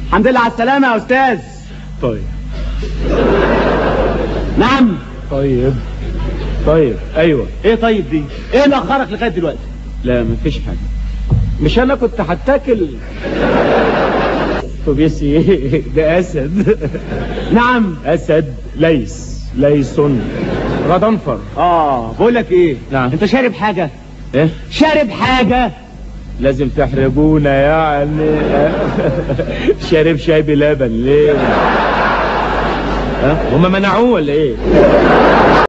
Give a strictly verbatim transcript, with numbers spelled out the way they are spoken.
الحمد لله على السلامة يا أستاذ. طيب. نعم. طيب طيب ايوه. ايه طيب دي؟ ايه اللي اخرك لغايه دلوقتي؟ لا مفيش حاجه. مش انا كنت هتاكل. طب يا سي ده اسد. نعم. اسد ليس ليسون غضنفر. اه بقول لك ايه؟ نعم. انت شارب حاجه؟ ايه؟ شارب حاجه؟ لازم تحرجونا يعني. شارب شاي بلبن ليه؟ ها؟ هما منعوه ولا ايه؟